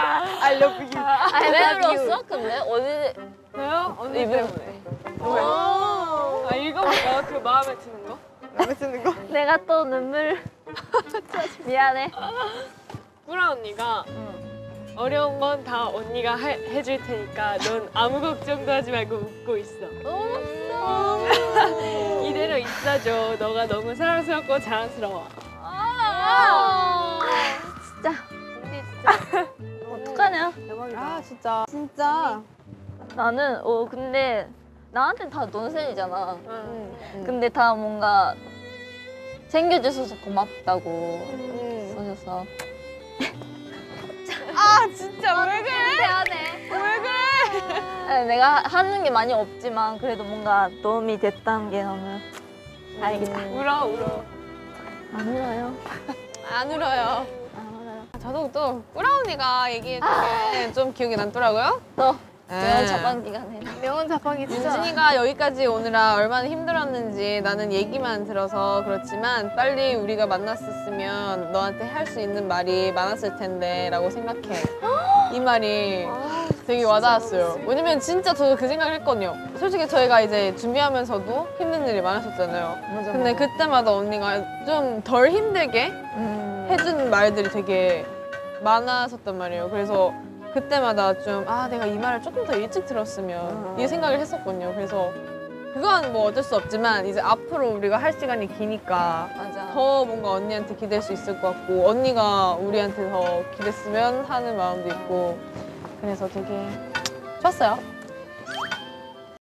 I love you. 왜 울었어? 근데 어디? 저요? 언니 이분. 때문에. 아 읽어볼까요? 그 마음에 드는 거? 마음에 드는 거? 내가 또 눈물. 미안해. 꾸라 언니가 어려운 건 다 언니가 해줄 테니까 넌 아무 걱정도 하지 말고 웃고 있어. 이대로 있어줘. 너가 너무 사랑스럽고 자랑스러워. 진짜. 언니 진짜. 어떡하냐? 아 진짜. 진짜. 나는 근데 나한텐 다 넌센이잖아. 근데 다 뭔가 챙겨주셔서 고맙다고 써줘서. 아 진짜 왜 그래? 왜 그래? 내가 하는 게 많이 없지만 그래도 뭔가 도움이 됐다는 게 너무 다행이다. 울어. 안 울어요. 안 울어요. 안 울어요. 저도 또 꾸라 언니가 얘기했던 게 좀 기억이 남더라고요. 또 네. 명언 자방 기간에. 명언 자판기 윤진이가 여기까지 오느라 얼마나 힘들었는지 나는 얘기만 들어서 그렇지만 빨리 우리가 만났었으면 너한테 할 수 있는 말이 많았을 텐데 라고 생각해. 이 말이 되게 와닿았어요. 왜냐면 진짜 저도 그 생각을 했거든요. 솔직히 저희가 이제 준비하면서도 힘든 일이 많았었잖아요. 근데 그때마다 언니가 좀 덜 힘들게 해준 말들이 되게 많았었단 말이에요. 그래서 그때마다 좀 내가 이 말을 조금 더 일찍 들었으면 이 생각을 했었거든요. 그래서 그건 뭐 어쩔 수 없지만 이제 앞으로 우리가 할 시간이 기니까 맞아. 더 뭔가 언니한테 기댈 수 있을 것 같고 언니가 우리한테 더 기댔으면 하는 마음도 있고 그래서 되게 좋았어요.